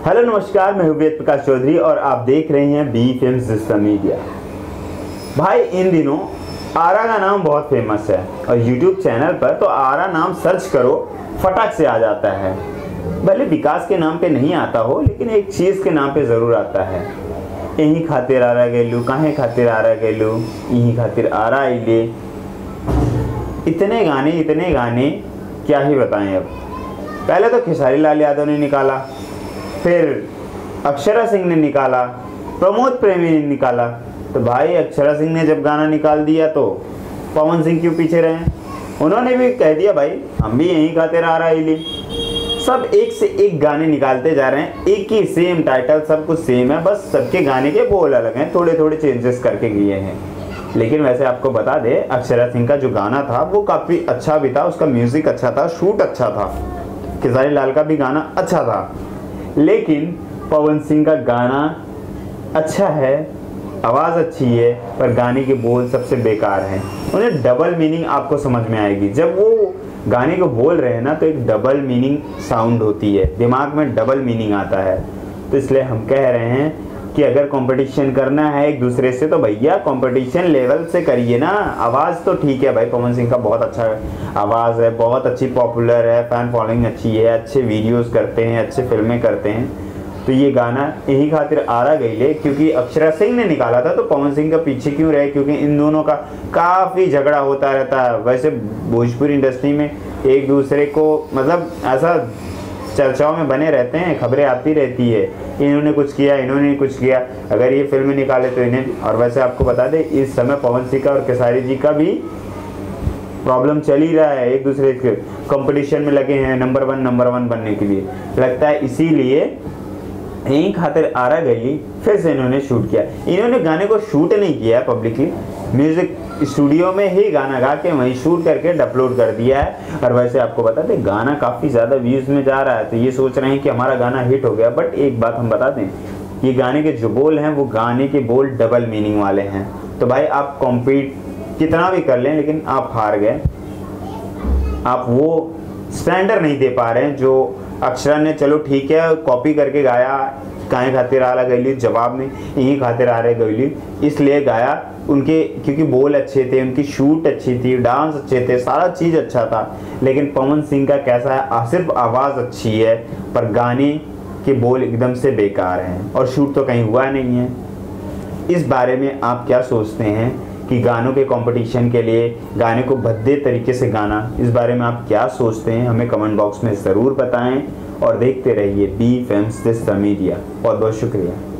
Hello नमस्कार, मैं हूं वेद प्रकाश चौधरी और आप देख रहे हैं बी फिल्म्स दिस मीडिया। भाई इन दिनों आरा का नाम बहुत फेमस है और यूट्यूब चैनल पर तो आरा नाम सर्च करो फटाक से आ जाता है। भले विकास के नाम पे नहीं आता हो लेकिन एक चीज़ के नाम पे ज़रूर आता है। यही खातिर आरा गेलू, काहे खातिर आरा गेलू, यही खातिर आरा आइले। इतने गाने क्या ही बताएं। अब पहले तो खेसारी लाल यादव ने निकाला, फिर अक्षरा सिंह ने निकाला, प्रमोद प्रेमी ने निकाला। तो भाई अक्षरा सिंह ने जब गाना निकाल दिया तो पवन सिंह क्यों पीछे रहे? उन्होंने भी कह दिया भाई हम भी यहीं खातिर आ रहा है। सब एक से एक गाने निकालते जा रहे हैं, एक ही सेम टाइटल, सब कुछ सेम है, बस सबके गाने के बोल अलग हैं, थोड़े थोड़े चेंजेस करके किए हैं। लेकिन वैसे आपको बता दे, अक्षरा सिंह का जो गाना था वो काफ़ी अच्छा भी था, उसका म्यूज़िक अच्छा था, शूट अच्छा था। खेसारी लाल का भी गाना अच्छा था, लेकिन पवन सिंह का गाना अच्छा है, आवाज़ अच्छी है, पर गाने के बोल सबसे बेकार हैं। उन्हें डबल मीनिंग आपको समझ में आएगी जब वो गाने को बोल रहे हैं ना, तो एक डबल मीनिंग साउंड होती है, दिमाग में डबल मीनिंग आता है। तो इसलिए हम कह रहे हैं कि अगर कंपटीशन करना है एक दूसरे से तो भैया कंपटीशन लेवल से करिए ना। आवाज़ तो ठीक है भाई, पवन सिंह का बहुत अच्छा आवाज़ है, बहुत अच्छी पॉपुलर है, फ़ैन फॉलोइंग अच्छी है, अच्छे वीडियोस करते हैं, अच्छे फिल्में करते हैं। तो ये गाना यही खातिर आरा गईले क्योंकि अक्षरा सिंह ने निकाला था, तो पवन सिंह का पीछे क्यों रहे? क्योंकि इन दोनों का काफ़ी झगड़ा होता रहता है। वैसे भोजपुरी इंडस्ट्री में एक दूसरे को मतलब ऐसा चर्चाओं में बने रहते हैं, खबरें आती रहती है, इन्होंने कुछ किया, इन्होंने कुछ किया। अगर ये फिल्म निकाले तो इन्हें, और वैसे आपको बता दें इस समय पवन सिंह का और खेसारी जी का भी प्रॉब्लम चल ही रहा है, एक दूसरे के कंपटीशन में लगे हैं नंबर वन बनने के लिए। लगता है इसीलिए यही खातिर आरा गई फिर से इन्होंने शूट किया। इन्होंने गाने को शूट नहीं किया पब्लिकली, म्यूजिक स्टूडियो में ही गाना गा के वहीं शूट करके अपलोड कर दिया है। और वैसे आपको बता दें गाना काफ़ी ज़्यादा व्यूज़ में जा रहा है, तो ये सोच रहे हैं कि हमारा गाना हिट हो गया। बट एक बात हम बता दें, ये गाने के जो बोल हैं वो गाने के बोल डबल मीनिंग वाले हैं। तो भाई आप कॉम्पीट कितना भी कर लें लेकिन आप हार गए। आप वो स्टैंडर्ड नहीं दे पा रहे हैं जो अक्षरा ने, चलो ठीक है कॉपी करके गाया, काहे खातिर आरा गईली, जवाब में यही खातिर आ रहे गईली इसलिए गाया उनके, क्योंकि बोल अच्छे थे, उनकी शूट अच्छी थी, डांस अच्छे थे, सारा चीज़ अच्छा था। लेकिन पवन सिंह का कैसा है, सिर्फ आवाज़ अच्छी है पर गाने के बोल एकदम से बेकार हैं और शूट तो कहीं हुआ नहीं है। इस बारे में आप क्या सोचते हैं कि गानों के कंपटीशन के लिए गाने को भद्दे तरीके से गाना, इस बारे में आप क्या सोचते हैं? हमें कमेंट बॉक्स में ज़रूर बताएं और देखते रहिए बी फिल्म्स दिस मीडिया। बहुत बहुत शुक्रिया।